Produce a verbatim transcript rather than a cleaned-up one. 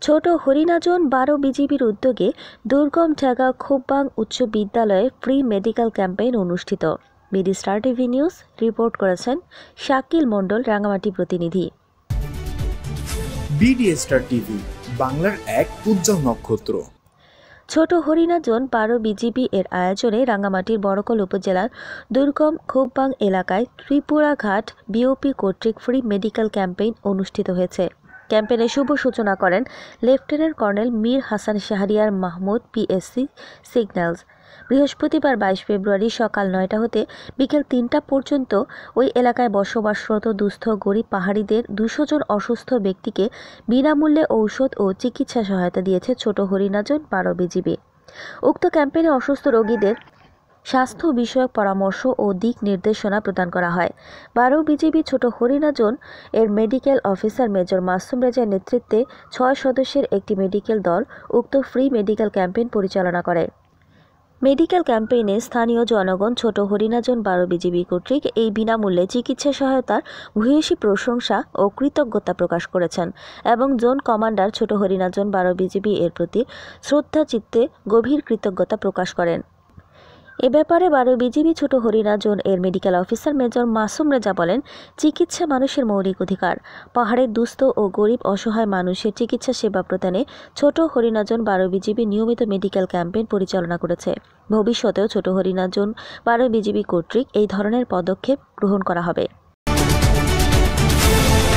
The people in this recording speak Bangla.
ছোট হরিণাজন বারো বিজিবির উদ্যোগে দুর্গম ঢাকা খোব্বাং উচ্চ বিদ্যালয়ে ফ্রি মেডিকেল ক্যাম্পেইন অনুষ্ঠিত। BD Star TV news report করেছেন শাকিল মণ্ডল, রাঙামাটি প্রতিনিধি। বিডি স্টার টিভি, বাংলার এক উজ্জ্বল নক্ষত্র। ছোট হরিণাজন বারো বিজিবি এর আয়োজনে রাঙামাটির বড়কল উপজেলার দুর্গম খোব্বাং এলাকায় ত্রিপুরা ঘাট বিওপি কর্তৃক ফ্রি মেডিকেল ক্যাম্পেইন অনুষ্ঠিত হয়েছে। ক্যাম্পেইনের শুভ সূচনা করেন lieutenant colonel Mir Hasan Shahriar Mahmud, PSC signals. বৃহস্পতিবার বাইশ ফেব্রুয়ারি সকাল নয়টা হতে বিকেল তিনটা পর্যন্ত ওই এলাকায় বসবাসরত দুস্থ গরিব পাহাড়িদের দুশো জন অসুস্থ ব্যক্তিকে বিনামূল্যে ঔষধ ও চিকিৎসা সহায়তা দিয়েছে ছোট হরিণাজন বারো বিজিবি। উক্ত ক্যাম্পেইনে অসুস্থ রোগীদের স্বাস্থ্য বিষয়ক পরামর্শ ও দিক নির্দেশনা প্রদান করা হয়। বারো বিজিবি ছোট হরিণাজন এর মেডিকেল অফিসার মেজর মাসুম রেজার নেতৃত্বে ছয় সদস্যের একটি মেডিকেল দল উক্ত ফ্রি মেডিকেল ক্যাম্পেইন পরিচালনা করে। মেডিকেল ক্যাম্পেইনে স্থানীয় জনগণ ছোট হরিণাজন বারো বিজিবি কর্তৃক এই বিনামূল্যে চিকিৎসা সহায়তার ভূয়সী প্রশংসা ও কৃতজ্ঞতা প্রকাশ করেছেন এবং জোন কমান্ডার ছোট হরিণাজন বারো বিজিবি এর প্রতি শ্রদ্ধা চিত্তে গভীর কৃতজ্ঞতা প্রকাশ করেন। এ ব্যাপারে বারো বিজিবি ছোট হরিণাজন এর medical officer major Masum Reza বলেন, চিকিৎসা মানুষের মৌলিক অধিকার। পাহাড়ের দুস্থ ও গরিব অসহায় মানুষের চিকিৎসা সেবা প্রদানে ছোট হরিণাজন বারো বিজিবি নিয়মিত মেডিকেল ক্যাম্পেইন পরিচালনা করেছে। ভবিষ্যতেও ছোট হরিণাজন বারো বিজিবি কর্তৃক এই ধরনের পদক্ষেপ গ্রহণ করা হবে।